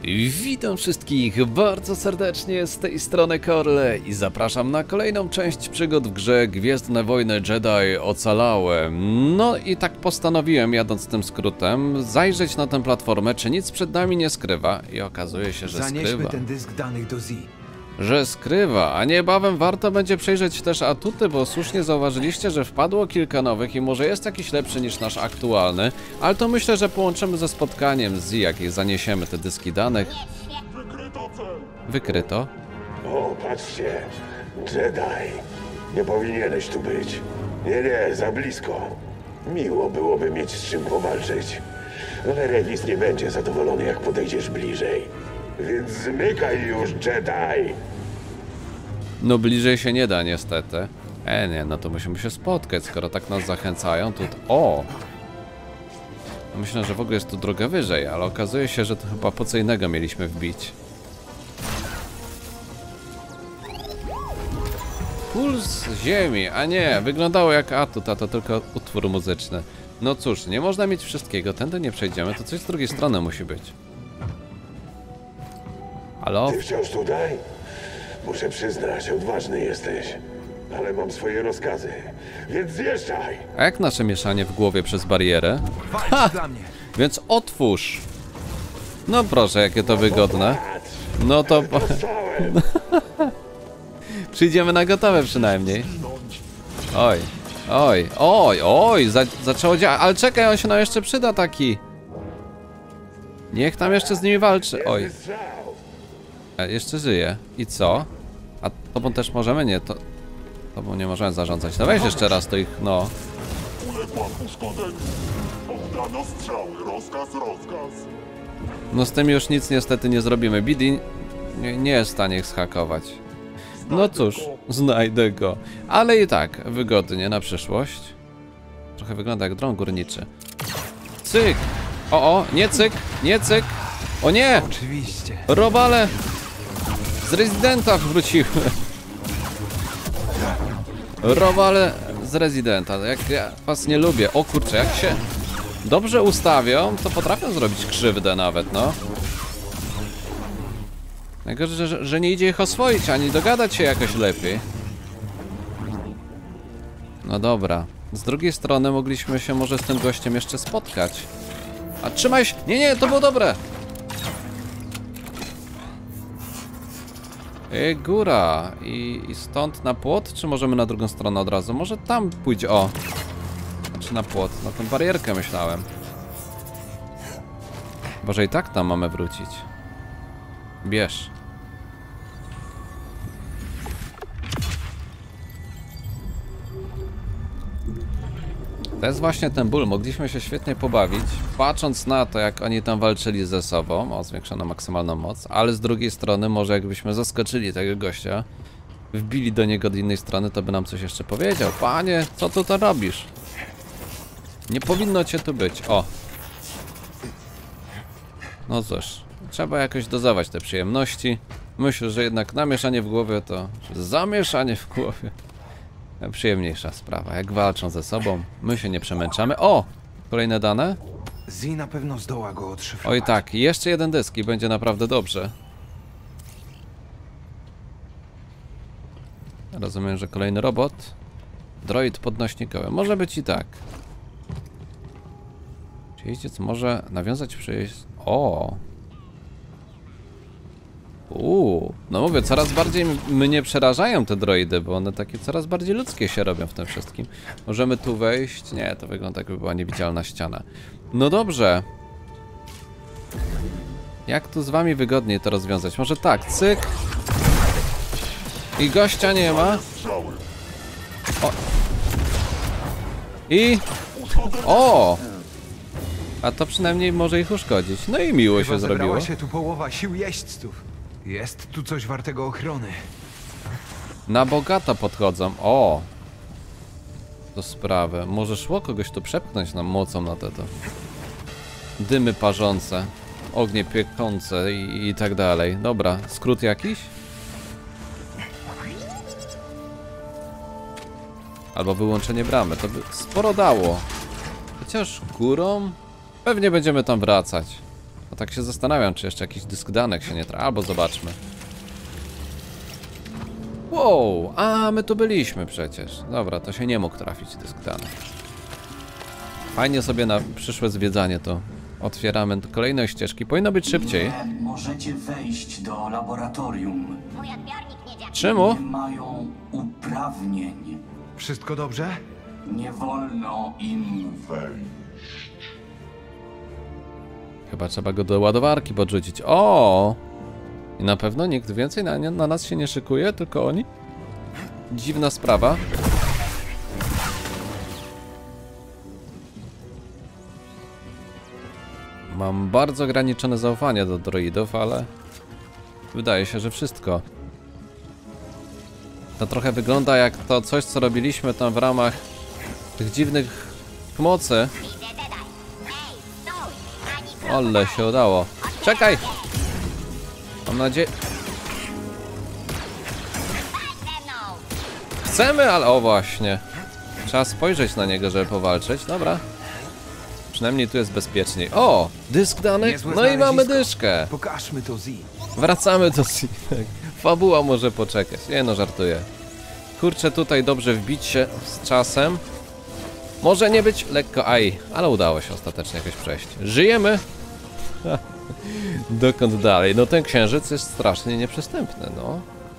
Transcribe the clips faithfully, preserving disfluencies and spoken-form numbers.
Witam wszystkich bardzo serdecznie z tej strony Korle i zapraszam na kolejną część przygód w grze Gwiezdne Wojny Jedi Ocalałe. No i tak postanowiłem, jadąc tym skrótem, zajrzeć na tę platformę, czy nic przed nami nie skrywa, i okazuje się, że Zanieśmy skrywa. ten dysk danych do Z. Że skrywa, a niebawem warto będzie przejrzeć też atuty, bo słusznie zauważyliście, że wpadło kilka nowych i może jest jakiś lepszy niż nasz aktualny, ale to myślę, że połączymy ze spotkaniem z jak i zaniesiemy te dyski danych. Wykryto cel! Wykryto. O, patrzcie, Jedi. Nie powinieneś tu być. Nie, nie, za blisko. Miło byłoby mieć z czym powalczyć. Ale Rewis nie będzie zadowolony, jak podejdziesz bliżej. Więc zmykaj już, Jedi! No bliżej się nie da niestety. E nie, no to musimy się spotkać, skoro tak nas zachęcają, to... O! Myślę, że w ogóle jest tu droga wyżej, ale okazuje się, że to chyba po co innego mieliśmy wbić. Puls ziemi, a nie, wyglądało jak atut, a to tylko utwór muzyczny. No cóż, nie można mieć wszystkiego, tędy nie przejdziemy, to coś z drugiej strony musi być. Halo? Ty wciąż tutaj? Muszę przyznać, odważny jesteś. Ale mam swoje rozkazy, więc zjeżdżaj! A jak nasze mieszanie w głowie przez barierę? Walcz dla mnie. Więc otwórz! No proszę, jakie to wygodne. No to... Po... Dostałem! Przyjdziemy na gotowe przynajmniej. Oj, oj, oj, oj, za, zaczęło działać, ale czekaj, on się nam jeszcze przyda taki. Niech tam jeszcze z nimi walczy, oj. Strzał! E, jeszcze żyje. I co? A tobą też możemy? Nie, to... Tobą nie możemy zarządzać. No weź jeszcze raz to ich, no. Uległam uszkodzeniu. Oddano strzały. Rozkaz, rozkaz. No z tym już nic niestety nie zrobimy. Bidi nie, nie jest w stanie ich zhakować. No cóż, znajdę go. Ale i tak, wygodnie na przyszłość. Trochę wygląda jak dron górniczy. Cyk! O, o, nie cyk, nie cyk! O nie! Oczywiście. Robale! Z Rezydenta wróciły. Robale z Rezydenta. Jak ja was nie lubię. O kurczę, jak się dobrze ustawią, to potrafią zrobić krzywdę nawet, no. Najgorzej, że, że nie idzie ich oswoić, ani dogadać się jakoś lepiej. No dobra. Z drugiej strony mogliśmy się może z tym gościem jeszcze spotkać. A trzymaj się! Nie, nie, to było dobre! I góra. I, I stąd na płot? Czy możemy na drugą stronę od razu? Może tam pójdzie. O! Czy na płot? Na tę barierkę myślałem. Boże, i tak tam mamy wrócić. Bierz. To jest właśnie ten ból. Mogliśmy się świetnie pobawić, patrząc na to, jak oni tam walczyli ze sobą o zwiększoną maksymalną moc, ale z drugiej strony może jakbyśmy zaskoczyli tego gościa, wbili do niego od innej strony, to by nam coś jeszcze powiedział. Panie, co tu to robisz? Nie powinno cię tu być. O! No cóż, trzeba jakoś dozować te przyjemności. Myślę, że jednak namieszanie w głowie to... zamieszanie w głowie. Przyjemniejsza sprawa. Jak walczą ze sobą, my się nie przemęczamy. O! Kolejne dane? Z na pewno zdoła go odszyfrować. Oj tak, jeszcze jeden dysk i będzie naprawdę dobrze. Rozumiem, że kolejny robot. Droid podnośnikowy. Może być i tak. Czy jeździec może nawiązać przyjaźń? O! Uuu, no mówię, coraz bardziej mnie przerażają te droidy, bo one takie coraz bardziej ludzkie się robią w tym wszystkim. Możemy tu wejść? Nie, to wygląda, jakby była niewidzialna ściana. No dobrze. Jak tu z wami wygodniej to rozwiązać? Może tak, cyk. I gościa nie ma. Strzały. O. I... O! A to przynajmniej może ich uszkodzić. No i miło się Chyba zrobiło. zebrała się tu połowa sił jeźdźców. Jest tu coś wartego ochrony. Na bogato podchodzą. O! Do sprawy. Może szło kogoś tu przepchnąć nam mocą na to. Dymy parzące, ognie piekące i, i tak dalej. Dobra, skrót jakiś? Albo wyłączenie bramy. To by sporo dało. Chociaż górą? Pewnie będziemy tam wracać. A tak się zastanawiam, czy jeszcze jakiś dysk danych się nie trafi. Albo zobaczmy. Wow, a my tu byliśmy przecież. Dobra, to się nie mógł trafić dysk danych. Fajnie sobie na przyszłe zwiedzanie to otwieramy kolejne ścieżki. Powinno być szybciej. Nie możecie wejść do laboratorium. Mój odbiornik nie działa. Czemu? Nie mają uprawnień. Wszystko dobrze? Nie wolno im wejść. Chyba trzeba go do ładowarki podrzucić. O! I na pewno nikt więcej na, nie, na nas się nie szykuje, tylko oni? Dziwna sprawa. Mam bardzo ograniczone zaufanie do droidów, ale wydaje się, że wszystko. To trochę wygląda jak to coś, co robiliśmy tam w ramach tych dziwnych mocy. Widzę Jedi. Ej, stój! Ani Ole, się udało. Czekaj! Mam nadzieję... ze mną! Chcemy, ale o właśnie. Trzeba spojrzeć na niego, żeby powalczyć. Dobra. Przynajmniej tu jest bezpieczniej. O! Dysk danych? Niezłe No i mamy znalezisko. dyszkę. Pokażmy to Zi. Wracamy do Sinek. Fabuła może poczekać. Nie no, żartuję. Kurczę, tutaj dobrze wbić się z czasem. Może nie być lekko aj, ale udało się ostatecznie jakoś przejść. Żyjemy? Dokąd dalej? No ten księżyc jest strasznie nieprzystępny, no.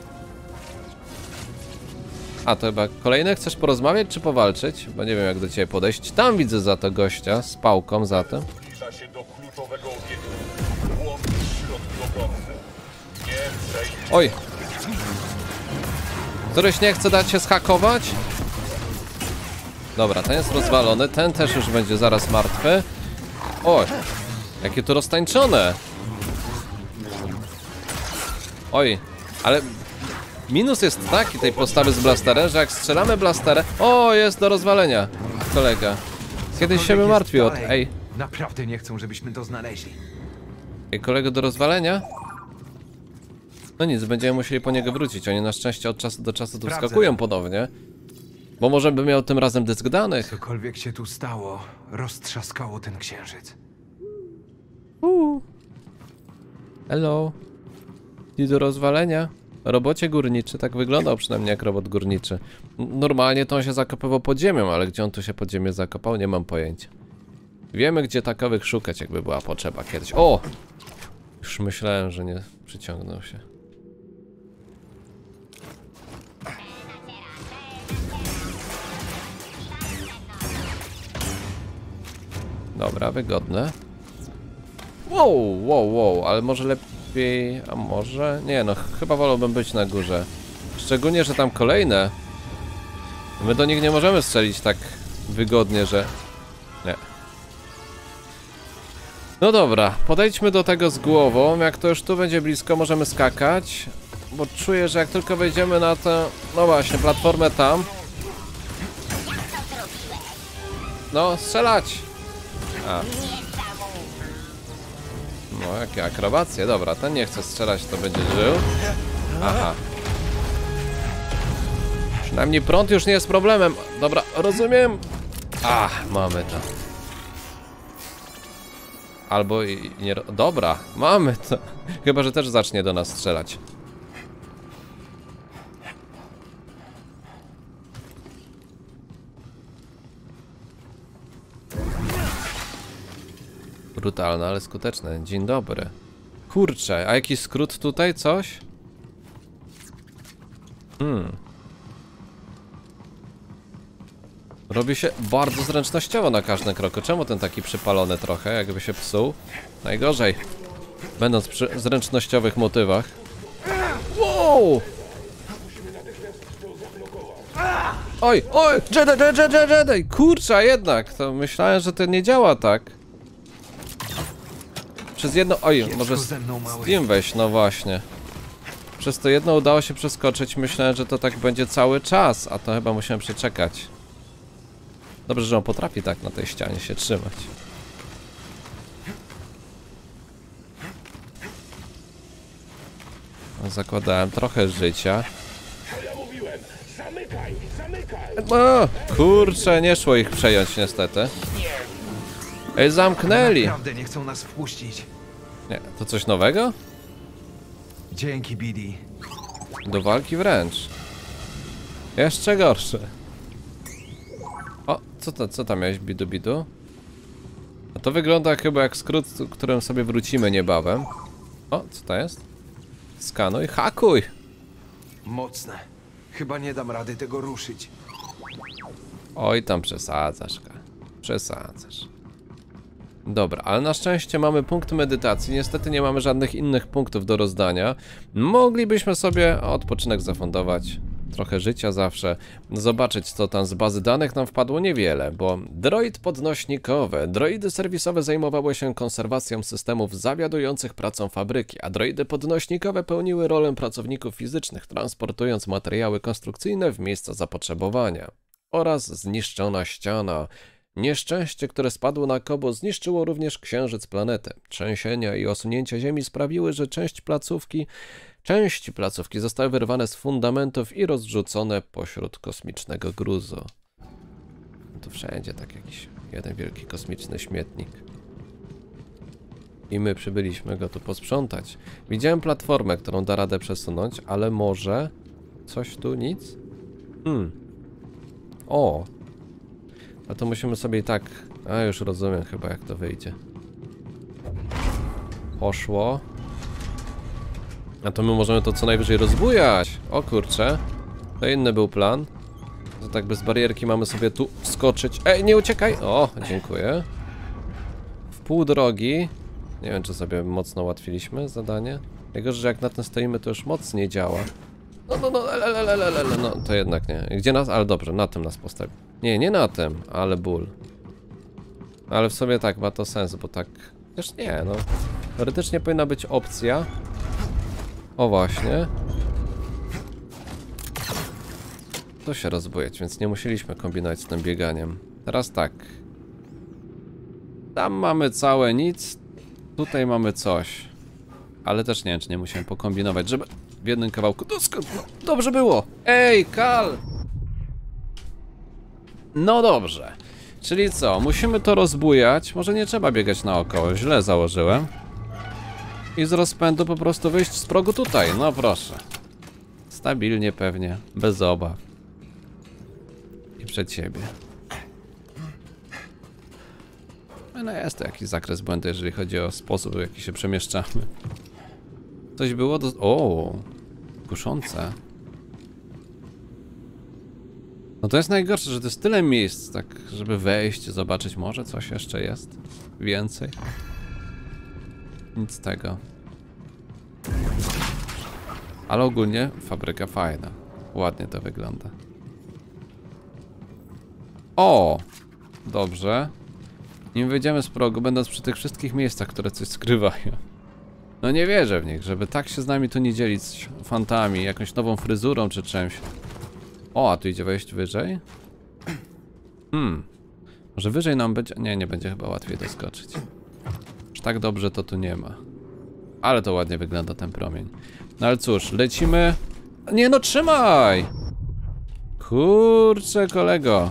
A to chyba kolejne? Chcesz porozmawiać czy powalczyć? Bo nie wiem jak do ciebie podejść. Tam widzę za to gościa z pałką za tym. Zbliża się do kluczowego obiektu. Włączyć środki obrony. Nie przejść. Oj! Któryś nie chce dać się zhakować? Dobra, ten jest rozwalony, ten też już będzie zaraz martwy. Oj! Jakie to roztańczone! Oj, ale minus jest taki tej postawy z blasterem, że jak strzelamy blasterem... O, jest do rozwalenia, kolega. Kiedyś się Cokolwiek by jest martwił o... dalej, Ej, Naprawdę nie chcą, żebyśmy to znaleźli. ej, kolego do rozwalenia? No nic, będziemy musieli po niego wrócić. Oni na szczęście od czasu do czasu tu Sprawdzę. wskakują ponownie. Bo może by miał tym razem dysk danych. Cokolwiek się tu stało, roztrzaskało ten księżyc. Uuu. Hello. I do rozwalenia. Robocie górniczy, tak wyglądał przynajmniej jak robot górniczy. N- Normalnie to on się zakopywał pod ziemią, ale gdzie on tu się pod ziemię zakopał, nie mam pojęcia. Wiemy, gdzie takowych szukać, jakby była potrzeba kiedyś. O! Już myślałem, że nie przyciągnął się. Dobra, wygodne. Wow, wow, wow, ale może lepiej... A może? Nie no, chyba wolałbym być na górze. Szczególnie, że tam kolejne. My do nich nie możemy strzelić tak wygodnie, że... Nie. No dobra, podejdźmy do tego z głową. Jak to już tu będzie blisko, możemy skakać. Bo czuję, że jak tylko wejdziemy na tę... No właśnie, platformę tam. No, strzelać! A. No, jakie akrobacje. Dobra, ten nie chce strzelać, to będzie żył. Aha. Przynajmniej prąd już nie jest problemem. Dobra, rozumiem. Ach, mamy to. Albo i i nie... ro- Dobra, mamy to. Chyba, że też zacznie do nas strzelać. Brutalne, ale skuteczne. Dzień dobry. Kurczę, a jakiś skrót tutaj? Coś? Hmm. Robi się bardzo zręcznościowo na każdym kroku. Czemu ten taki przypalony trochę, jakby się psuł? Najgorzej. Będąc przy zręcznościowych motywach. Wow! Oj, oj! Jedi, Jedi, Jedi, Jedi! Kurczę, a jednak! To myślałem, że to nie działa tak. Przez jedno... Oj, może ze mną, mały. Steam weź, no właśnie. Przez to jedno udało się przeskoczyć. Myślałem, że to tak będzie cały czas, a to chyba musiałem przeczekać. Dobrze, że on potrafi tak na tej ścianie się trzymać. Zakładałem trochę życia. O, kurczę, nie szło ich przejąć niestety. Ej, zamknęli. Naprawdę nie chcą nas wpuścić. Nie, to coś nowego? Dzięki, Bidi. Do walki wręcz. Jeszcze gorsze. O, co, to, co tam miałeś, bidu bidu? A to wygląda chyba jak skrót, którym sobie wrócimy niebawem. O, co to jest? Skanuj, hakuj! Mocne. Chyba nie dam rady tego ruszyć. Oj, tam przesadzasz, Ka. Przesadzasz. Dobra, ale na szczęście mamy punkt medytacji. Niestety nie mamy żadnych innych punktów do rozdania. Moglibyśmy sobie odpoczynek zafundować. Trochę życia zawsze. Zobaczyć, co tam z bazy danych nam wpadło niewiele, bo droid podnośnikowe, droidy serwisowe zajmowały się konserwacją systemów zawiadujących pracą fabryki, a droidy podnośnikowe pełniły rolę pracowników fizycznych, transportując materiały konstrukcyjne w miejsca zapotrzebowania. Oraz zniszczona ściana. Nieszczęście, które spadło na Kobo, zniszczyło również księżyc planety. Trzęsienia i osunięcia ziemi sprawiły, że część placówki, części placówki zostały wyrwane z fundamentów i rozrzucone pośród kosmicznego gruzu. Tu wszędzie tak jakiś jeden wielki kosmiczny śmietnik. I my przybyliśmy go tu posprzątać. Widziałem platformę, którą da radę przesunąć, ale może coś tu nic? Hmm. O! A to musimy sobie i tak... A już rozumiem chyba, jak to wyjdzie. Poszło. A to my możemy to co najwyżej rozbujać. O kurczę. To inny był plan. To tak bez barierki mamy sobie tu wskoczyć. Ej, nie uciekaj! O, dziękuję. W pół drogi. Nie wiem, czy sobie mocno ułatwiliśmy zadanie. Najgorzej, że jak na tym stoimy, to już moc nie działa. No, no, no, ele, ele, ele, ele, no, to jednak nie. Gdzie nas? Ale dobrze, na tym nas postawi. Nie, nie na tym, ale ból. Ale w sobie tak, ma to sens, bo tak... Też nie, no. Teoretycznie powinna być opcja. O właśnie. To się rozbujać, więc nie musieliśmy kombinować z tym bieganiem. Teraz tak. Tam mamy całe nic. Tutaj mamy coś. Ale też nie wiem, czy nie musiałem pokombinować, żeby w jednym kawałku... Dosko... Dobrze było! Ej, Kal! No dobrze. Czyli co? Musimy to rozbujać. Może nie trzeba biegać naokoło. Źle założyłem. I z rozpędu po prostu wyjść z progu tutaj. No proszę. Stabilnie pewnie. Bez obaw. I przed siebie. No jest to jakiś zakres błędu, jeżeli chodzi o sposób, w jaki się przemieszczamy. Coś było do... O, kuszące. No to jest najgorsze, że to jest tyle miejsc, tak, żeby wejść, zobaczyć, może coś jeszcze jest więcej. Nic z tego. Ale ogólnie fabryka fajna. Ładnie to wygląda. O! Dobrze. Nim wyjdziemy z progu, będąc przy tych wszystkich miejscach, które coś skrywają. No nie wierzę w nich, żeby tak się z nami tu nie dzielić fantami, jakąś nową fryzurą czy czymś. O, a tu idzie wejść wyżej? Hmm. Może wyżej nam będzie... Nie, nie będzie chyba łatwiej doskoczyć. Już tak dobrze to tu nie ma. Ale to ładnie wygląda ten promień. No ale cóż, lecimy... Nie no, trzymaj! Kurczę, kolego.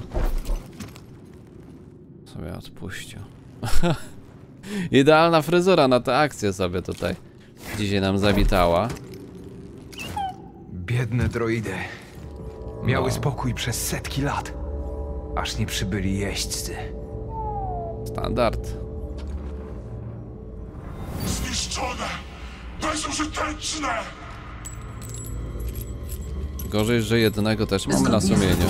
Sobie odpuścił. Idealna fryzura na tę akcję sobie tutaj dzisiaj nam zawitała. Biedne droidy. Miały No. spokój przez setki lat. Aż nie przybyli jeźdźcy. Standard. Zniszczone! Bezużyteczne! Gorzej, że jednego też mamy na sumieniu.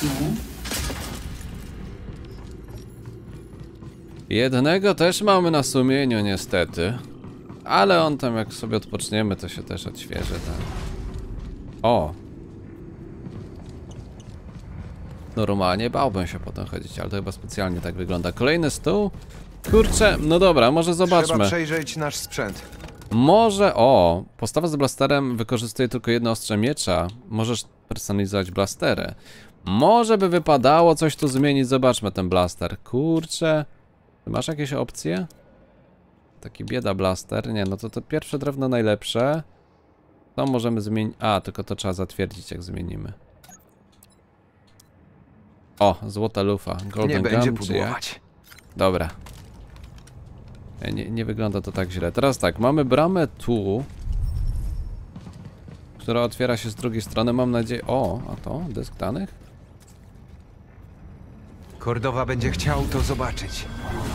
Jednego też mamy na sumieniu niestety. Ale on tam jak sobie odpoczniemy, to się też odświeży, tak. O! Normalnie bałbym się potem chodzić, ale to chyba specjalnie tak wygląda. Kolejny stół? Kurczę, no dobra, może zobaczmy. Trzeba przejrzeć nasz sprzęt. Może, o, postawa z blasterem wykorzystuje tylko jedno ostrze miecza. Możesz personalizować blastery. Może by wypadało coś tu zmienić, zobaczmy ten blaster. Kurczę, ty masz jakieś opcje? Taki bieda blaster, nie, no to to pierwsze drewno najlepsze. To możemy zmienić, a, tylko to trzeba zatwierdzić jak zmienimy. O, złota lufa, golden Nie będzie gun, czy jak? pudłować. Dobra. Nie, nie wygląda to tak źle. Teraz tak, mamy bramę tu, która otwiera się z drugiej strony, mam nadzieję... O, a to? Dysk danych? Kordowa będzie chciał to zobaczyć.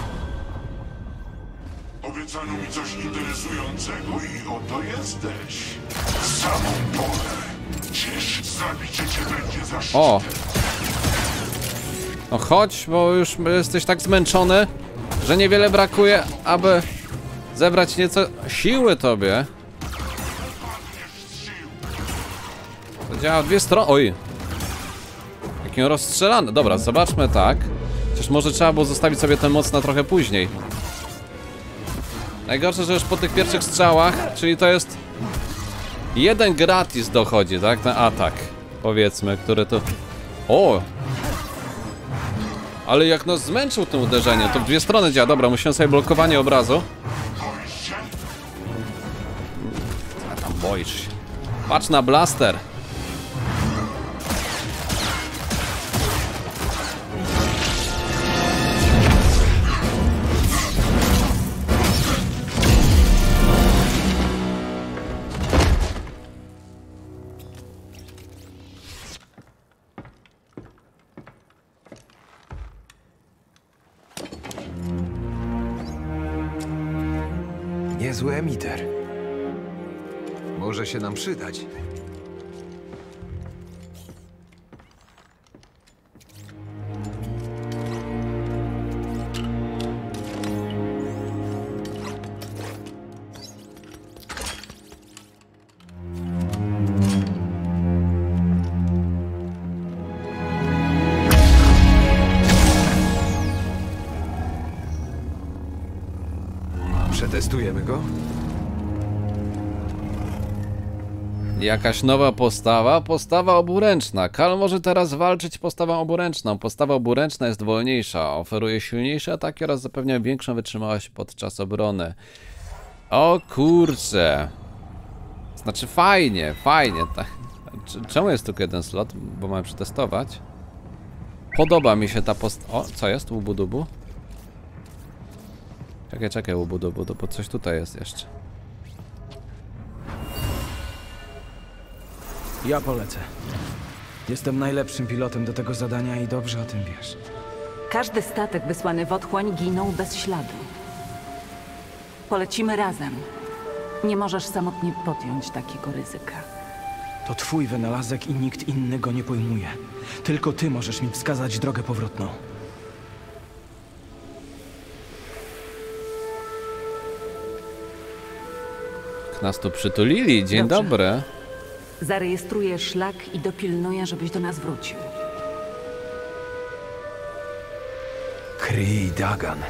Obiecano mi coś interesującego i oto jesteś. W samą porę. Ciesz, zabicie cię będzie za O! No chodź, bo już jesteś tak zmęczony, że niewiele brakuje, aby zebrać nieco siły tobie. To działa w dwie strony. Oj! Jakim rozstrzelany. Dobra, zobaczmy tak. Chociaż może trzeba było zostawić sobie ten moc na trochę później. Najgorsze, że już po tych pierwszych strzałach, czyli to jest jeden gratis dochodzi, tak? Ten atak, powiedzmy, który to... O! Ale jak nas zmęczył tym uderzeniem, to w dwie strony działa. Dobra, musimy sobie blokowanie obrazu. A tam boisz się. Patrz na blaster. Niezły emiter. Może się nam przydać. Przetestujemy go? Jakaś nowa postawa? Postawa oburęczna. Kal może teraz walczyć postawą oburęczną. Postawa oburęczna jest wolniejsza, oferuje silniejsze ataki oraz zapewnia większą wytrzymałość podczas obrony. O kurczę. Znaczy fajnie, fajnie. Czemu jest tylko jeden slot? Bo mamy przetestować. Podoba mi się ta postawa. O, co jest? Łubu-dubu? Czekaj, czekaj, łubu-dubu, bo coś tutaj jest jeszcze. Ja polecę. Jestem najlepszym pilotem do tego zadania i dobrze o tym wiesz. Każdy statek wysłany w otchłań ginął bez śladu. Polecimy razem. Nie możesz samotnie podjąć takiego ryzyka. To twój wynalazek i nikt inny go nie pojmuje. Tylko ty możesz mi wskazać drogę powrotną. Nas tu przytulili, dzień Dobrze. dobry. Zarejestruję szlak i dopilnuję, żebyś do nas wrócił. Kree Dagan.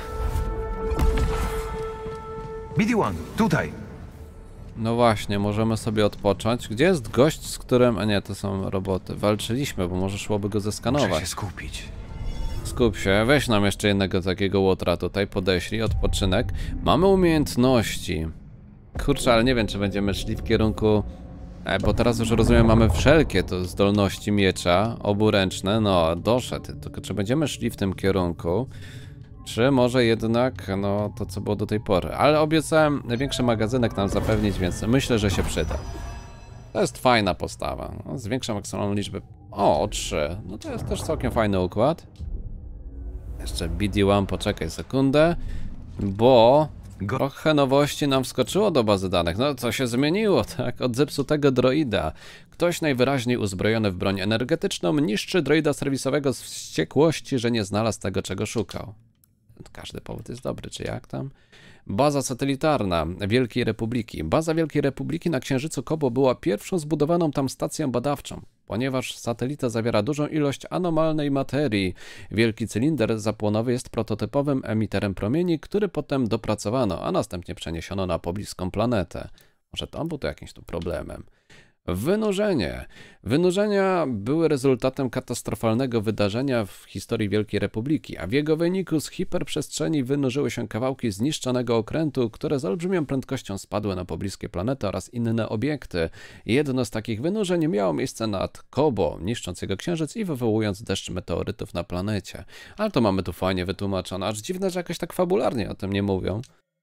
B D jeden, tutaj. No właśnie, możemy sobie odpocząć. Gdzie jest gość, z którym... A nie, to są roboty. Walczyliśmy, bo może szłoby go Muszę zeskanować. się skupić. Skup się, weź nam jeszcze jednego takiego łotra tutaj, podeślij, odpoczynek. Mamy umiejętności. Kurczę, ale nie wiem, czy będziemy szli w kierunku... E, bo teraz już rozumiem, mamy wszelkie to zdolności miecza, oburęczne, no doszedł. Tylko czy będziemy szli w tym kierunku, czy może jednak, no to co było do tej pory. Ale obiecałem większy magazynek nam zapewnić, więc myślę, że się przyda. To jest fajna postawa. No, zwiększa maksymalną liczbę... O, o trzy. No to jest też całkiem fajny układ. Jeszcze B D jeden, poczekaj sekundę, bo... Trochę nowości nam wskoczyło do bazy danych. No co się zmieniło, tak? Od zepsutego droida. Ktoś najwyraźniej uzbrojony w broń energetyczną niszczy droida serwisowego z wściekłości, że nie znalazł tego, czego szukał. Każdy powód jest dobry, czy jak tam? Baza satelitarna Wielkiej Republiki. Baza Wielkiej Republiki na Księżycu Kobo była pierwszą zbudowaną tam stacją badawczą. Ponieważ satelita zawiera dużą ilość anomalnej materii, wielki cylinder zapłonowy jest prototypowym emiterem promieni, który potem dopracowano, a następnie przeniesiono na pobliską planetę. Może to był to jakimś tu problemem. Wynurzenie. Wynurzenia były rezultatem katastrofalnego wydarzenia w historii Wielkiej Republiki, a w jego wyniku z hiperprzestrzeni wynurzyły się kawałki zniszczonego okrętu, które z olbrzymią prędkością spadły na pobliskie planety oraz inne obiekty. Jedno z takich wynurzeń miało miejsce nad Kobo, niszcząc jego księżyc i wywołując deszcz meteorytów na planecie. Ale to mamy tu fajnie wytłumaczone, aż dziwne, że jakoś tak fabularnie o tym nie mówią.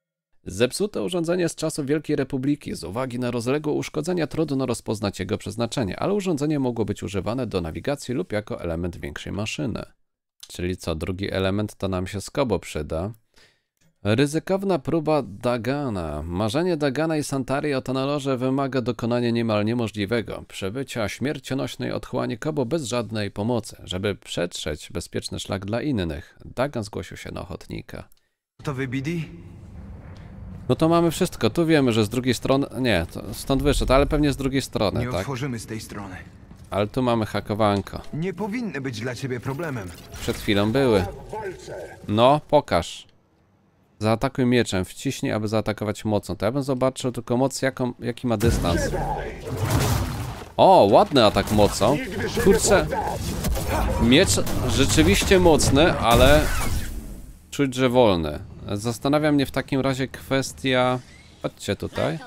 Zepsute urządzenie z czasów Wielkiej Republiki. Z uwagi na rozległe uszkodzenia trudno rozpoznać jego przeznaczenie, ale urządzenie mogło być używane do nawigacji lub jako element większej maszyny. Czyli co, drugi element to nam się skobo przyda. Ryzykowna próba Dagana. Marzenie Dagana i Santari o Tanalorze wymaga dokonania niemal niemożliwego. Przebycia śmiercionośnej otchłani Kobo bez żadnej pomocy, żeby przetrzeć bezpieczny szlak dla innych. Dagan zgłosił się na ochotnika. To wy, Bidi? No to mamy wszystko. Tu wiemy, że z drugiej strony... Nie, to stąd wyszedł, ale pewnie z drugiej strony, Nie tak? otworzymy z tej strony. Ale tu mamy hakowanko. Nie powinny być dla ciebie problemem. Przed chwilą były. No, pokaż. Zaatakuj mieczem, wciśnij, aby zaatakować mocą. To ja bym zobaczył tylko moc, jaką, jaki ma dystans. O, ładny atak mocą. Kurczę. Miecz rzeczywiście mocny, ale czuć, że wolny. Zastanawia mnie w takim razie kwestia... Chodźcie tutaj.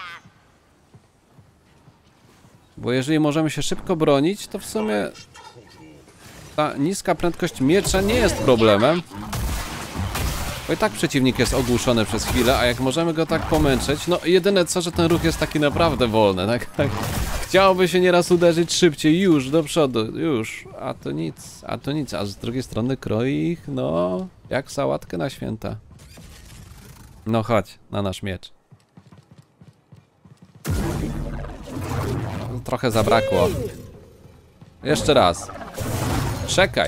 Bo jeżeli możemy się szybko bronić, to w sumie ta niska prędkość miecza nie jest problemem. Bo i tak przeciwnik jest ogłuszony przez chwilę, a jak możemy go tak pomęczyć, no jedyne co, że ten ruch jest taki naprawdę wolny, tak? tak. Chciałoby się nieraz uderzyć szybciej, już do przodu, już, a to nic, a to nic, a z drugiej strony kroi ich, no, jak sałatkę na święta. No chodź, na nasz miecz. Trochę zabrakło. Jeszcze raz. Czekaj.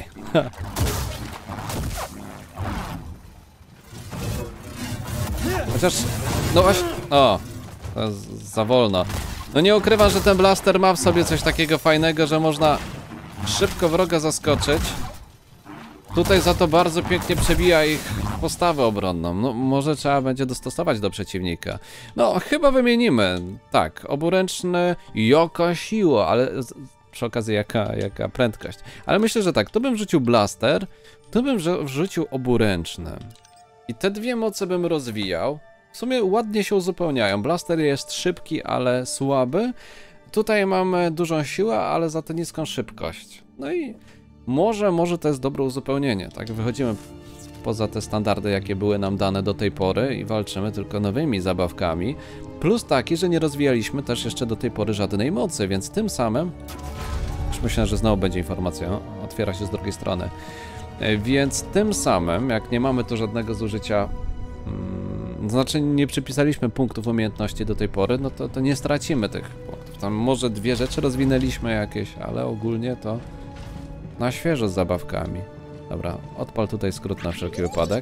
Chociaż, no właśnie, o, to jest za wolno. No nie ukrywam, że ten blaster ma w sobie coś takiego fajnego, że można szybko wroga zaskoczyć. Tutaj za to bardzo pięknie przebija ich postawę obronną. No może trzeba będzie dostosować do przeciwnika. No chyba wymienimy. Tak, oburęczny Joko siło, ale z, przy okazji jaka, jaka prędkość. Ale myślę, że tak, tu bym rzucił blaster, tu bym wrzucił oburęczny. I te dwie moce bym rozwijał. W sumie ładnie się uzupełniają. Blaster jest szybki, ale słaby. Tutaj mamy dużą siłę, ale za to niską szybkość. No i może, może to jest dobre uzupełnienie. Tak, wychodzimy poza te standardy, jakie były nam dane do tej pory i walczymy tylko nowymi zabawkami. Plus taki, że nie rozwijaliśmy też jeszcze do tej pory żadnej mocy, więc tym samym... Już myślę, że znowu będzie informacja. Otwiera się z drugiej strony. Więc tym samym, jak nie mamy tu żadnego zużycia, hmm, znaczy nie przypisaliśmy punktów umiejętności do tej pory, no to, to nie stracimy tych punktów. Tam może dwie rzeczy rozwinęliśmy jakieś, ale ogólnie to na świeżo z zabawkami. Dobra, odpal tutaj skrót na wszelki wypadek.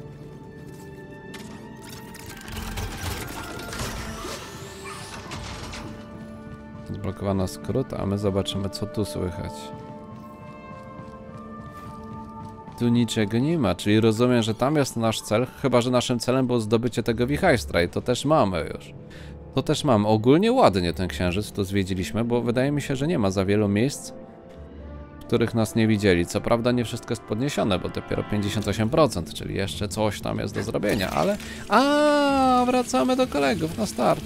Zblokowano skrót, a my zobaczymy, co tu słychać. Tu niczego nie ma, czyli rozumiem, że tam jest nasz cel, chyba że naszym celem było zdobycie tego Wichajstra i to też mamy już. To też mamy. Ogólnie ładnie ten księżyc tu zwiedziliśmy, bo wydaje mi się, że nie ma za wielu miejsc, w których nas nie widzieli. Co prawda nie wszystko jest podniesione, bo dopiero pięćdziesiąt osiem procent, czyli jeszcze coś tam jest do zrobienia, ale... A, wracamy do kolegów na start.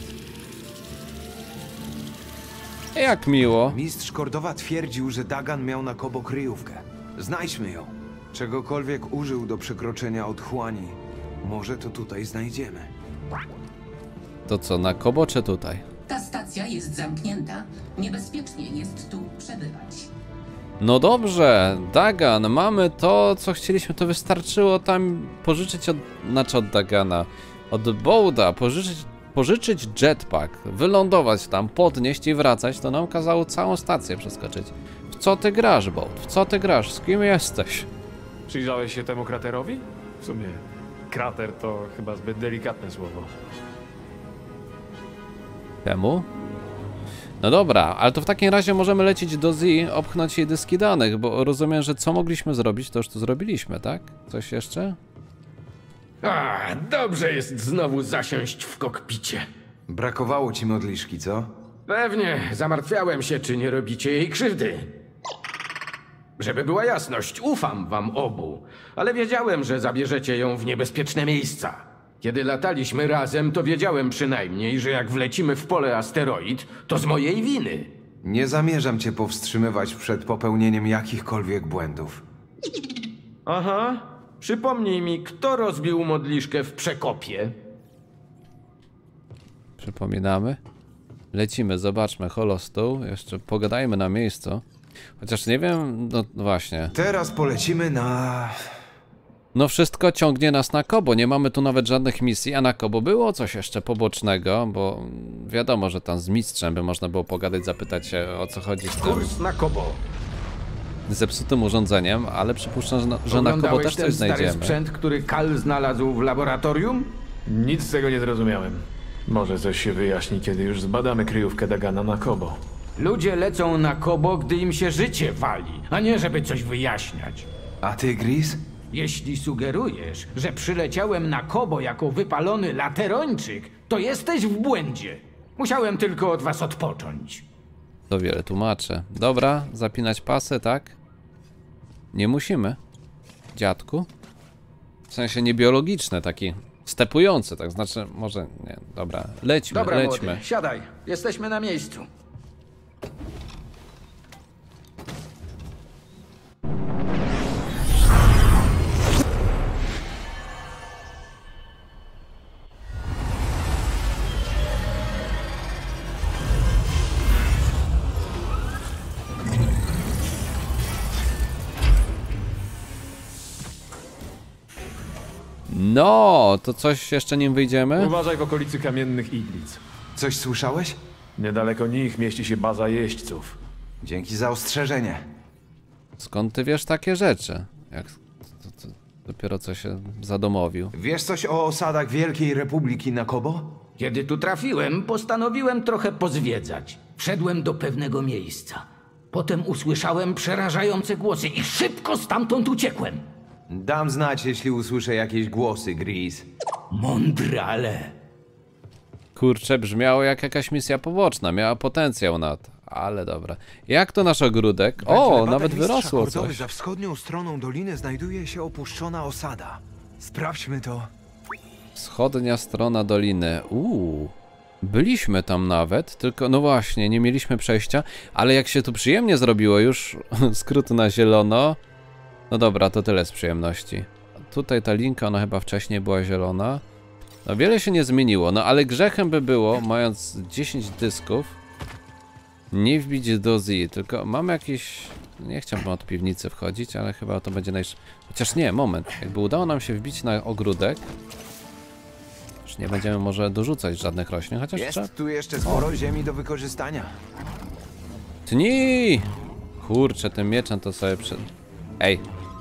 Jak miło. Mistrz Kordowa twierdził, że Dagan miał na Kobo kryjówkę. Znajdźmy ją. Czegokolwiek użył do przekroczenia otchłani, może to tutaj znajdziemy. To co, na Kobo czy tutaj? Ta stacja jest zamknięta. Niebezpiecznie jest tu przebywać. No dobrze, Dagan, mamy to, co chcieliśmy, to wystarczyło tam pożyczyć od... Znaczy od Dagana, od Bolda, pożyczyć, pożyczyć jetpack, wylądować tam, podnieść i wracać, to nam kazało całą stację przeskoczyć. W co ty grasz, Bold? W co ty grasz? Z kim jesteś? Przyjrzałeś się temu kraterowi? W sumie krater to chyba zbyt delikatne słowo. Temu? No dobra, ale to w takim razie możemy lecieć do Z, opchnąć jej dyski danych, bo rozumiem, że co mogliśmy zrobić, to już tu zrobiliśmy, tak? Coś jeszcze? A, dobrze jest znowu zasiąść w kokpicie. Brakowało ci modliszki, co? Pewnie, zamartwiałem się, czy nie robicie jej krzywdy. Żeby była jasność, ufam wam obu, ale wiedziałem, że zabierzecie ją w niebezpieczne miejsca. Kiedy lataliśmy razem, to wiedziałem przynajmniej, że jak wlecimy w pole asteroid, to z mojej winy. Nie zamierzam cię powstrzymywać przed popełnieniem jakichkolwiek błędów. Aha, przypomnij mi, kto rozbił modliszkę w przekopie? Przypominamy. Lecimy, zobaczmy, holostół. Jeszcze pogadajmy na miejscu. Chociaż nie wiem, no właśnie. Teraz polecimy na... No wszystko ciągnie nas na Kobo, nie mamy tu nawet żadnych misji, a na Kobo było coś jeszcze pobocznego, bo wiadomo, że tam z mistrzem by można było pogadać, zapytać się o co chodzi z tym Kurs na Kobo. zepsutym urządzeniem, ale przypuszczam, że na, że na Kobo też ten coś stary znajdziemy. sprzęt, który Kal znalazł w laboratorium? Nic z tego nie zrozumiałem. Może coś się wyjaśni, kiedy już zbadamy kryjówkę Dagana na Kobo. Ludzie lecą na Kobo, gdy im się życie wali, a nie żeby coś wyjaśniać. A ty, Gris? Jeśli sugerujesz, że przyleciałem na Kobo jako wypalony laterończyk, to jesteś w błędzie. Musiałem tylko od was odpocząć. To wiele tłumaczę. Dobra, zapinać pasy, tak? Nie musimy. Dziadku. W sensie niebiologiczne, taki stepujący, tak znaczy, może nie, dobra, lećmy, Dobra, lećmy. młody, siadaj. Jesteśmy na miejscu. No, to coś jeszcze nim wyjdziemy? Uważaj w okolicy kamiennych iglic. Coś słyszałeś? Niedaleko nich mieści się baza jeźdźców. Dzięki za ostrzeżenie. Skąd ty wiesz takie rzeczy? Jak to, to, dopiero co się zadomowił. Wiesz coś o osadach Wielkiej Republiki na Kobo? Kiedy tu trafiłem, postanowiłem trochę pozwiedzać. Wszedłem do pewnego miejsca. Potem usłyszałem przerażające głosy i szybko stamtąd uciekłem. Dam znać, jeśli usłyszę jakieś głosy, Gris. Mądrale. Kurczę, brzmiało jak jakaś misja poboczna, miała potencjał na to. Ale dobra. Jak to nasz ogródek? O, nawet wyrosło coś. Za wschodnią stroną doliny znajduje się opuszczona osada. Sprawdźmy to. Wschodnia strona doliny. Uuu. Byliśmy tam nawet, tylko no właśnie, nie mieliśmy przejścia, ale jak się tu przyjemnie zrobiło już, skrót na zielono. No dobra, to tyle z przyjemności. Tutaj ta linka, ona chyba wcześniej była zielona. No wiele się nie zmieniło, no ale grzechem by było, mając dziesięć dysków, nie wbić do Z, tylko mamy jakieś... Nie chciałbym od piwnicy wchodzić, ale chyba to będzie najsz... Chociaż nie, moment, jakby udało nam się wbić na ogródek, już nie będziemy może dorzucać żadnych roślin, chociaż Jest trzeba... tu jeszcze sporo o. ziemi do wykorzystania. Tnij! Kurczę, tym mieczem to sobie przed... Ej!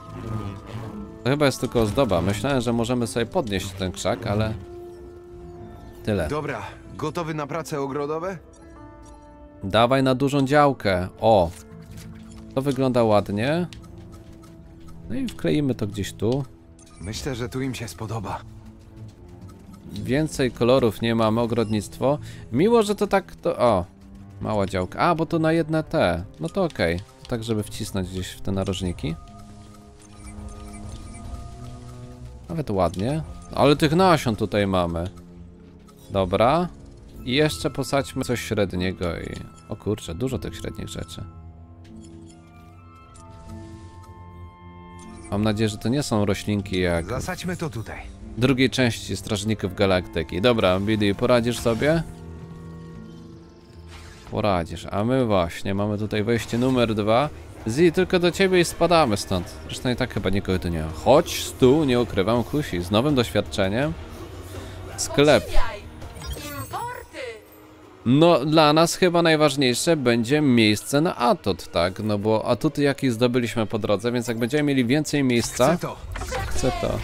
To chyba jest tylko ozdoba. Myślałem, że możemy sobie podnieść ten krzak, ale... Tyle. Dobra, gotowy na prace ogrodowe? Dawaj na dużą działkę. O! To wygląda ładnie. No i wkleimy to gdzieś tu. Myślę, że tu im się spodoba. Więcej kolorów nie mamy, ogrodnictwo. Miło, że to tak to... O! Mała działka. A, bo to na jedne te. No to okej. Okay. Tak, żeby wcisnąć gdzieś w te narożniki. Nawet ładnie. Ale tych nasion tutaj mamy. Dobra. I jeszcze posadźmy coś średniego i... O kurczę, dużo tych średnich rzeczy. Mam nadzieję, że to nie są roślinki jak... Zasadźmy to tutaj. Drugiej części Strażników Galaktyki. Dobra, Billy, poradzisz sobie? Poradzisz. A my właśnie, mamy tutaj wejście numer dwa. Zi, tylko do ciebie i spadamy stąd. Zresztą i tak chyba nikogo tu nie ma. Chodź, stół, nie ukrywam, kusi. Z nowym doświadczeniem. Sklep. No, dla nas chyba najważniejsze będzie miejsce na atut, tak? No bo atuty jakieś zdobyliśmy po drodze, więc jak będziemy mieli więcej miejsca... Chcę to. Chcę to.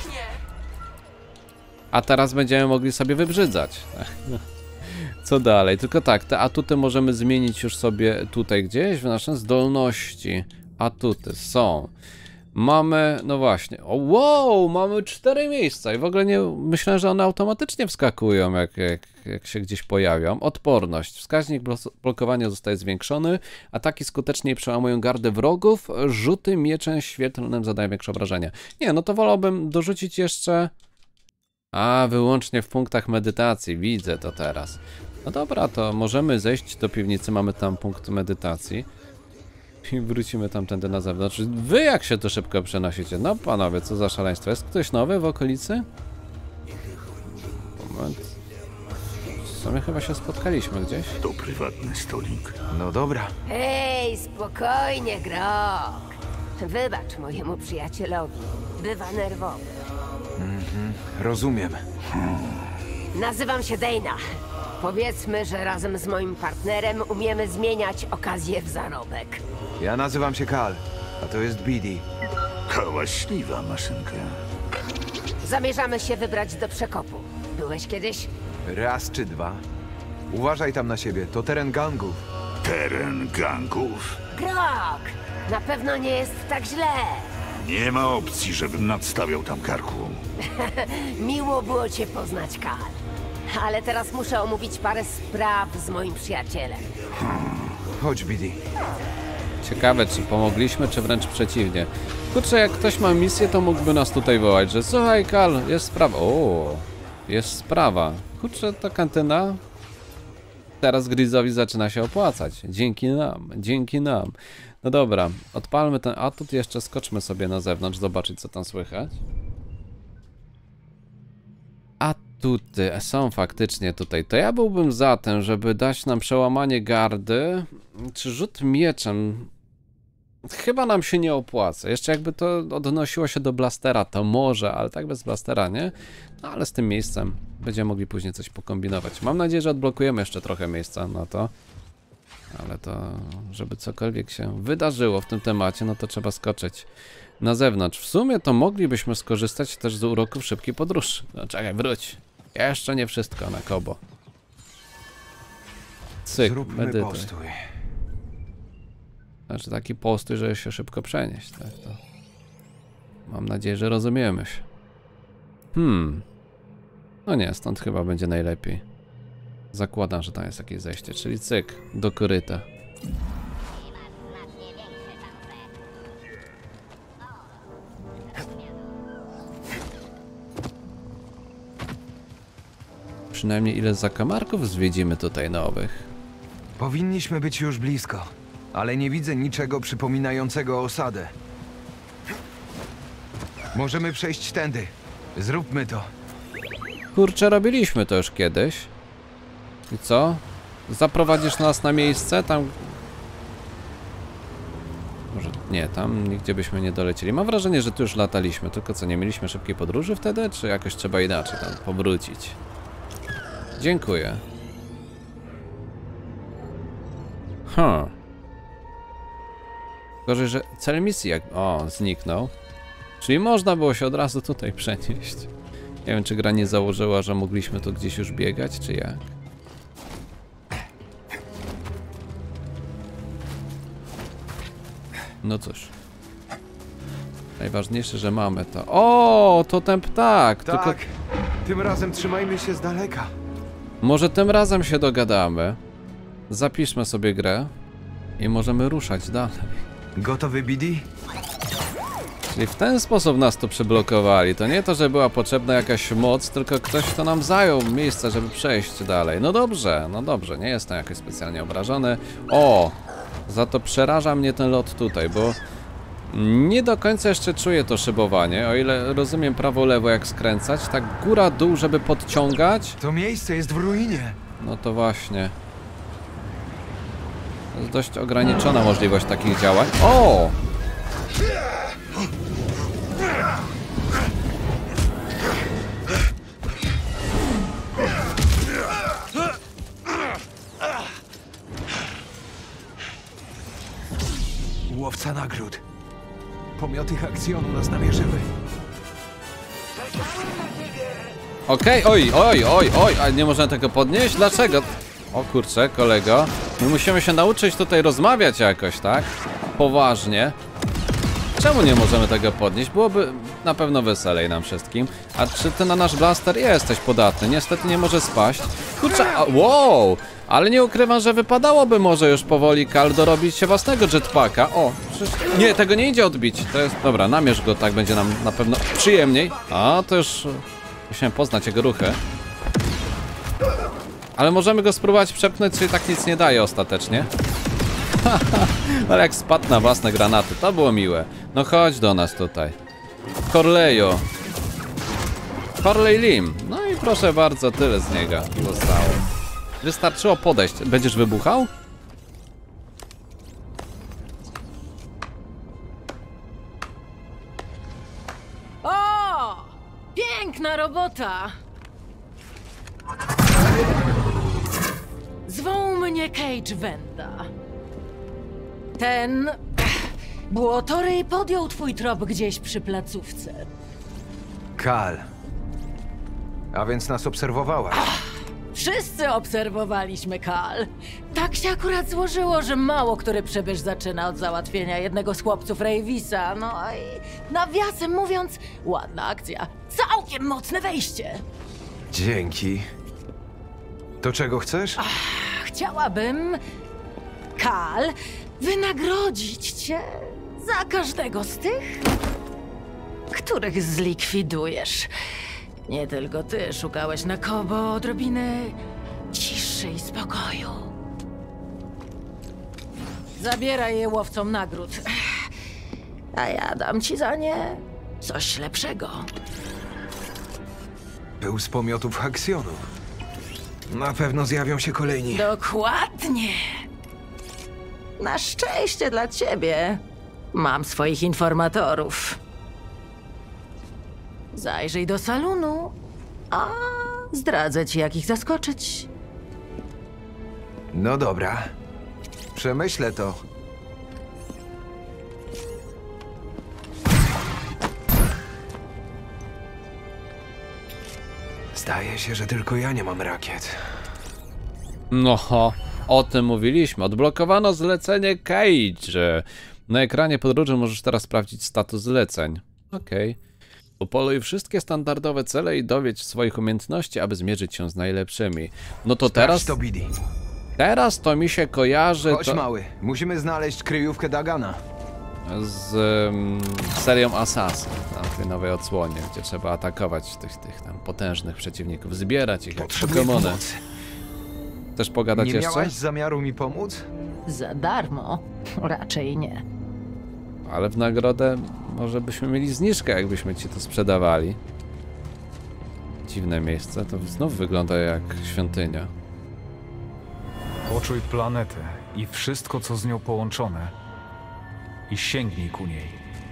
A teraz będziemy mogli sobie wybrzydzać. Co dalej? Tylko tak, te atuty możemy zmienić już sobie tutaj gdzieś w nasze zdolności. Atuty są. Mamy, no właśnie, o wow, mamy cztery miejsca i w ogóle nie, myślę, że one automatycznie wskakują, jak, jak, jak się gdzieś pojawią. Odporność, wskaźnik blokowania zostaje zwiększony, ataki skuteczniej przełamują gardę wrogów, rzuty mieczem świetlnym zadają większe obrażenia. Nie, no to wolałbym dorzucić jeszcze... A, wyłącznie w punktach medytacji, widzę to teraz. No dobra, to możemy zejść do piwnicy, mamy tam punkt medytacji. I wrócimy tamtędy na zewnątrz. Wy jak się tu szybko przenosicie? No panowie, co za szaleństwo. Jest ktoś nowy w okolicy? Moment. W sumie chyba się spotkaliśmy gdzieś. To prywatny stolik. No dobra. Hej, spokojnie, Grok. Wybacz mojemu przyjacielowi. Bywa nerwowy. Mhm, rozumiem. Nazywam się Dana. Powiedzmy, że razem z moim partnerem umiemy zmieniać okazję w zarobek. Ja nazywam się Kal, a to jest Bidi. Hałaśliwa maszynka. Zamierzamy się wybrać do przekopu. Byłeś kiedyś? Raz czy dwa. Uważaj tam na siebie, to teren gangów. Teren gangów? Grok! Na pewno nie jest tak źle. Nie ma opcji, żebym nadstawiał tam karku. Miło było cię poznać, Kal. Ale teraz muszę omówić parę spraw z moim przyjacielem. Chodź, Bidi. Ciekawe, czy pomogliśmy, czy wręcz przeciwnie. Kurczę, jak ktoś ma misję, to mógłby nas tutaj wołać, że słuchaj, Kal, jest sprawa. O, jest sprawa. Kurczę, ta kantyna teraz Grizowi zaczyna się opłacać. Dzięki nam, dzięki nam. No dobra, odpalmy ten atut, jeszcze skoczmy sobie na zewnątrz, zobaczyć, co tam słychać. Atuty są faktycznie tutaj. To ja byłbym za tym, żeby dać nam przełamanie gardy, czy rzut mieczem. Chyba nam się nie opłaca. Jeszcze jakby to odnosiło się do blastera, to może, ale tak bez blastera, nie? No ale z tym miejscem będziemy mogli później coś pokombinować. Mam nadzieję, że odblokujemy jeszcze trochę miejsca na to. Ale to, żeby cokolwiek się wydarzyło w tym temacie, no to trzeba skoczyć na zewnątrz. W sumie to moglibyśmy skorzystać też z uroków szybkiej podróży. No czekaj, wróć. Jeszcze nie wszystko na kobo. Cyk, Zróbmy medytuj. postój. Znaczy taki postój, żeby się szybko przenieść, tak to. Mam nadzieję, że rozumiemy się. Hmm. No nie, stąd chyba będzie najlepiej. Zakładam, że tam jest jakieś zejście, czyli cyk, do koryta. Przynajmniej ile zakamarków zwiedzimy tutaj nowych. Powinniśmy być już blisko, ale nie widzę niczego przypominającego osadę. Możemy przejść tędy. Zróbmy to. Kurczę, robiliśmy to już kiedyś. I co? Zaprowadzisz nas na miejsce? Tam... Może nie, tam nigdzie byśmy nie dolecieli. Mam wrażenie, że tu już lataliśmy, tylko co, nie mieliśmy szybkiej podróży wtedy? Czy jakoś trzeba inaczej tam powrócić? Dziękuję. Huh. Gorzej, że cel misji jak... O, zniknął. Czyli można było się od razu tutaj przenieść. Nie wiem, czy gra nie założyła, że mogliśmy tu gdzieś już biegać, czy jak. No cóż. Najważniejsze, że mamy to. O, to ten ptak! Tak, Tylko... tym razem trzymajmy się z daleka. Może tym razem się dogadamy. Zapiszmy sobie grę i możemy ruszać dalej. Gotowy, Bidi? Czyli w ten sposób nas tu przyblokowali. To nie to, że była potrzebna jakaś moc, tylko ktoś, kto nam zajął miejsce, żeby przejść dalej. No dobrze, no dobrze, nie jestem jakoś specjalnie obrażony. O, za to przeraża mnie ten lot tutaj, bo nie do końca jeszcze czuję to szybowanie. O ile rozumiem prawo-lewo jak skręcać, tak góra-dół, żeby podciągać. To miejsce jest w ruinie. No to właśnie. To jest dość ograniczona możliwość takich działań. O! Łowca nagród. Pomioty akcjonu nas namierzyły. Okej, okay, oj, oj, oj, oj, a nie można tego podnieść? Dlaczego? O kurczę, kolego. My musimy się nauczyć tutaj rozmawiać jakoś, tak? Poważnie. Czemu nie możemy tego podnieść? Byłoby na pewno weselej nam wszystkim. A czy ty na nasz blaster jesteś podatny? Niestety nie może spaść. Kurczę, a, wow! Ale nie ukrywam, że wypadałoby może już powoli, Kal, dorobić się własnego jetpacka. O, przecież... Nie, tego nie idzie odbić. To jest... Dobra, namierz go, tak będzie nam na pewno przyjemniej. A, to już... Musiałem poznać jego ruchy. Ale możemy go spróbować przepchnąć, czyli tak nic nie daje ostatecznie. Ale jak spadł na własne granaty, to było miłe. No chodź do nas tutaj. Corlejo. Corley Lim. No i proszę bardzo, tyle z niego zostało. Wystarczyło podejść. Będziesz wybuchał? O! Piękna robota! Zwą mnie Cage Venda. Ten... Błotoryj podjął twój trop gdzieś przy placówce. Kal. A więc nas obserwowałaś. Wszyscy obserwowaliśmy, Kal. Tak się akurat złożyło, że mało który przybysz zaczyna od załatwienia jednego z chłopców Ravisa. No i nawiasem mówiąc, ładna akcja. Całkiem mocne wejście. Dzięki. To czego chcesz? Chciałabym, Kal, wynagrodzić cię za każdego z tych, których zlikwidujesz. Nie tylko ty szukałeś na Kobo odrobiny ciszy i spokoju. Zabieraj je łowcom nagród, a ja dam ci za nie coś lepszego. Był z pomiotów Haxionu. Na pewno zjawią się kolejni. Dokładnie. Na szczęście dla ciebie mam swoich informatorów. Zajrzyj do salonu, a zdradzę ci, jak ich zaskoczyć. No dobra. Przemyślę to. Zdaje się, że tylko ja nie mam rakiet. No, o tym mówiliśmy. Odblokowano zlecenie Cage. Na ekranie podróży możesz teraz sprawdzić status zleceń. Okej. Okay. Upoluj wszystkie standardowe cele i dowiedź swoich umiejętności, aby zmierzyć się z najlepszymi. No to teraz... to, Bidi. Teraz to mi się kojarzy... Chodź, to... mały. Musimy znaleźć kryjówkę Dagana. Z um, serią Assassin, na tej nowej odsłonie, gdzie trzeba atakować tych, tych tam potężnych przeciwników, zbierać ich jak Pokemony. Chcesz pogadać nie jeszcze? Nie miałaś zamiaru mi pomóc? Za darmo? Raczej nie. Ale w nagrodę może byśmy mieli zniżkę, jakbyśmy ci to sprzedawali. Dziwne miejsce, to znów wygląda jak świątynia. Poczuj planetę i wszystko, co z nią połączone. I sięgnij ku niej.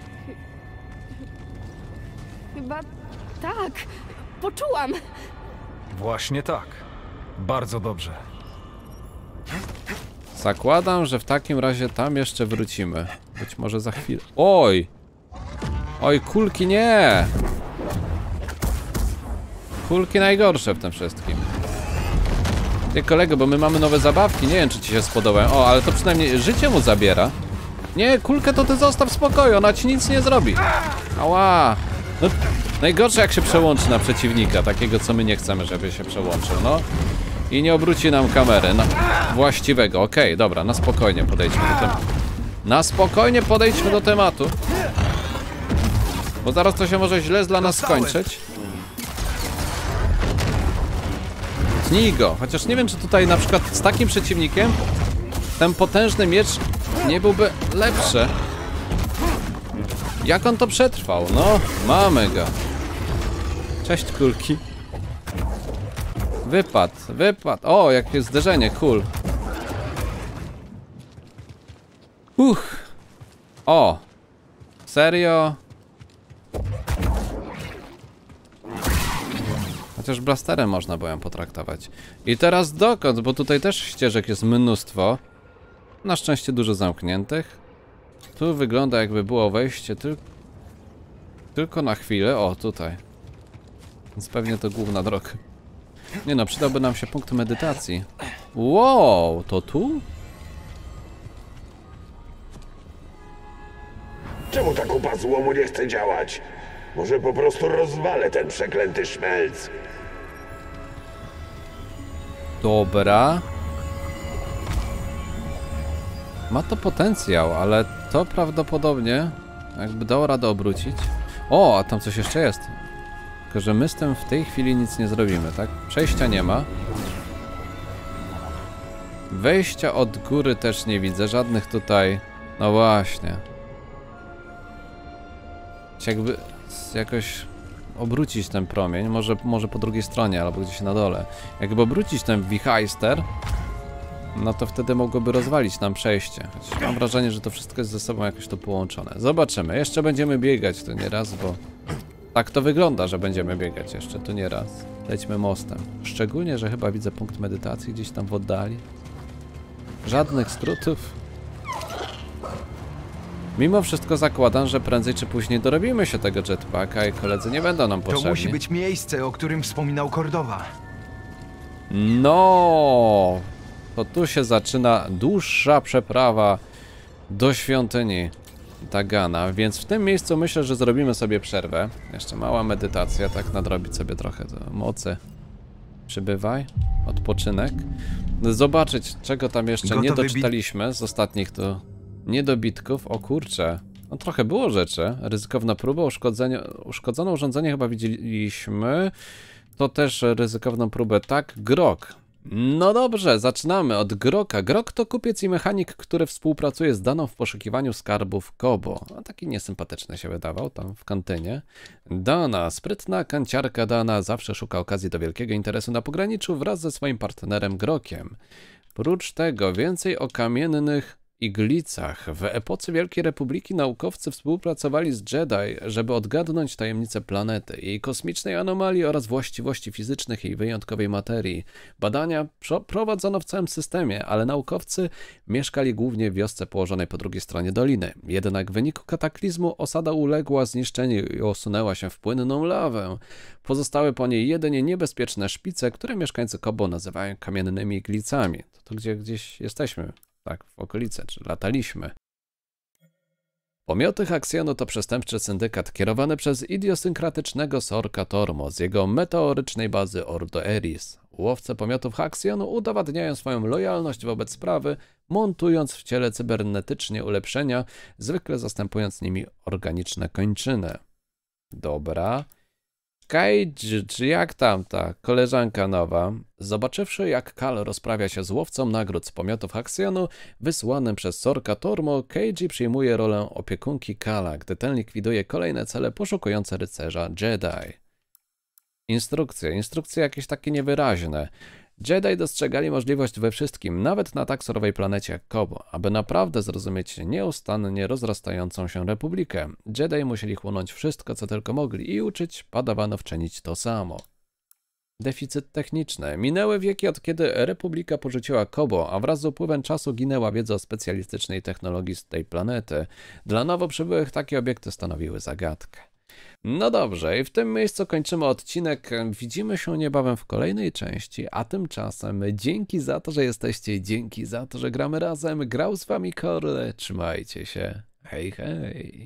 Chyba tak. Poczułam. Właśnie tak. Bardzo dobrze. Zakładam, że w takim razie tam jeszcze wrócimy. Być może za chwilę. Oj! Oj, kulki nie! Kulki najgorsze w tym wszystkim. Ty kolego, bo my mamy nowe zabawki. Nie wiem, czy ci się spodobają. O, ale to przynajmniej życie mu zabiera. Nie, kulkę to ty zostaw w spokoju, ona ci nic nie zrobi. Ała! No, najgorsze jak się przełączy na przeciwnika, takiego co my nie chcemy, żeby się przełączył, no. I nie obróci nam kamery, no. Właściwego, okej, okay, dobra, na spokojnie podejdźmy do tematu. Na spokojnie podejdźmy do tematu. Bo zaraz to się może źle dla nas skończyć. Tnij go, chociaż nie wiem, czy tutaj na przykład z takim przeciwnikiem ten potężny miecz nie byłby lepszy. Jak on to przetrwał? No, mamy go. Cześć, kulki. Wypad, wypad. O, jakie zderzenie, cool. Uch. O. Serio? Chociaż blasterem można było ją potraktować. I teraz dokąd? Bo tutaj też ścieżek jest mnóstwo. Na szczęście dużo zamkniętych. Tu wygląda, jakby było wejście tyl tylko na chwilę. O, tutaj. Więc pewnie to główna droga. Nie no, przydałby nam się punkt medytacji. Wow, to tu? Czemu ta kupa złomu nie chce działać? Może po prostu rozwalę ten przeklęty szmelc. Dobra. Ma to potencjał, ale to prawdopodobnie jakby dało radę obrócić. O, a tam coś jeszcze jest. Tylko że my z tym w tej chwili nic nie zrobimy, tak? Przejścia nie ma. Wejścia od góry też nie widzę, żadnych tutaj... No właśnie. Jakby jakoś obrócić ten promień, może, może po drugiej stronie albo gdzieś na dole. Jakby obrócić ten wichajster, no to wtedy mogłoby rozwalić nam przejście. Choć mam wrażenie, że to wszystko jest ze sobą jakoś to połączone. Zobaczymy. Jeszcze będziemy biegać tu nieraz, bo tak to wygląda, że będziemy biegać jeszcze tu nieraz. Lećmy mostem. Szczególnie, że chyba widzę punkt medytacji gdzieś tam w oddali. Żadnych skrótów. Mimo wszystko zakładam, że prędzej czy później dorobimy się tego jetpacka i koledzy nie będą nam potrzebni. To musi być miejsce, o którym wspominał Cordowa. No, to tu się zaczyna dłuższa przeprawa do świątyni Dagana, więc w tym miejscu myślę, że zrobimy sobie przerwę. Jeszcze mała medytacja, tak nadrobić sobie trochę mocy. Przybywaj, odpoczynek. Zobaczyć, czego tam jeszcze Gotowy nie doczytaliśmy z ostatnich tu niedobitków. O kurczę, no trochę było rzeczy. Ryzykowna próba, uszkodzenie, uszkodzone urządzenie chyba widzieliśmy. To też ryzykowną próbę, tak? Grok. No dobrze, zaczynamy od Groka. Grok to kupiec i mechanik, który współpracuje z Daną w poszukiwaniu skarbów Kobo. A taki niesympatyczny się wydawał tam w kantynie. Dana, sprytna kanciarka Dana, zawsze szuka okazji do wielkiego interesu na pograniczu wraz ze swoim partnerem Grokiem. Prócz tego więcej o kamiennych iglicach. W epoce Wielkiej Republiki naukowcy współpracowali z Jedi, żeby odgadnąć tajemnice planety, jej kosmicznej anomalii oraz właściwości fizycznych jej wyjątkowej materii. Badania prowadzono w całym systemie, ale naukowcy mieszkali głównie w wiosce położonej po drugiej stronie doliny. Jednak w wyniku kataklizmu osada uległa zniszczeniu i osunęła się w płynną lawę. Pozostały po niej jedynie niebezpieczne szpice, które mieszkańcy Kobo nazywają kamiennymi iglicami. To, to gdzie gdzieś jesteśmy. Tak, w okolicy, czy lataliśmy. Pomioty Haxionu to przestępczy syndykat kierowany przez idiosynkratycznego Sorka Tormo z jego meteorycznej bazy Ordo Eris. Łowcy pomiotów Haxionu udowadniają swoją lojalność wobec sprawy, montując w ciele cybernetycznie ulepszenia, zwykle zastępując nimi organiczne kończyny. Dobra. Cage, czy jak tam ta koleżanka nowa, zobaczywszy jak Kal rozprawia się z łowcą nagród z pomiotów Haxionu wysłanym przez Sorka Tormo, Cage przyjmuje rolę opiekunki Kala, gdy ten likwiduje kolejne cele poszukujące rycerza Jedi. Instrukcje, instrukcje jakieś takie niewyraźne. Jedi dostrzegali możliwość we wszystkim, nawet na tak surowej planecie jak Kobo. Aby naprawdę zrozumieć nieustannie rozrastającą się republikę, Jedi musieli chłonąć wszystko, co tylko mogli i uczyć padawanów czynić to samo. Deficyt techniczny. Minęły wieki, od kiedy Republika porzuciła Kobo, a wraz z upływem czasu ginęła wiedza o specjalistycznej technologii z tej planety. Dla nowo przybyłych takie obiekty stanowiły zagadkę. No dobrze, i w tym miejscu kończymy odcinek. Widzimy się niebawem w kolejnej części, a tymczasem dzięki za to, że jesteście, dzięki za to, że gramy razem. Grał z wami Korle, trzymajcie się, hej hej.